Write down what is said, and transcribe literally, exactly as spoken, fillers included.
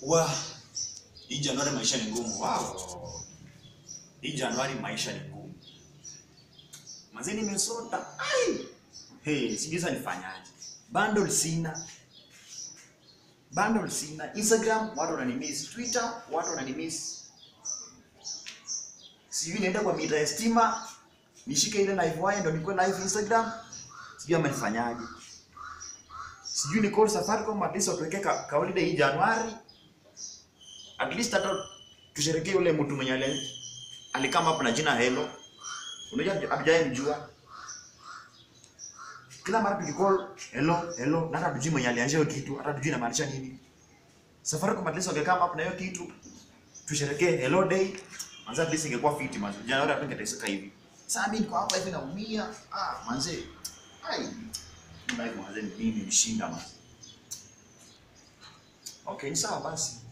Wa hii Januari maisha ni ngumu. Wow. Hii Januari maisha ni ngumu. Mazeni nimesota. Ai. Hey, sijui sasa nifanyaje. Bundle sina. Bundle sina. Instagram watu wananimiss, Twitter watu wananimiss. Sijui nienda kwa mita ya stima, nishike ile live wire ndo nikuwe live Instagram. Sijui ama nifanyaje. Sijui ni call Safaricom at least watuweke ka, ka holiday hii Januari. At least hata tusherekee yule mtu mwenye ale alikama hapa na jina Hello. Unajua abijaye mjua. Kila mara tukicall hello hello na hata tujui mwenye alianzia hiyo kitu, hata tujui inamaanisha nini. Safaricom at least wangekama hapa na hiyo kitu. Tusherekee Hello Day. Manze at least ingekuwa fiti manze. Januari hapa ingeteseka hivi. Sasa mimi niko hapa hivi naumia. Ah manze. Ai. Live manze mimi nimeshinda manze. Okay, ni sawa basi.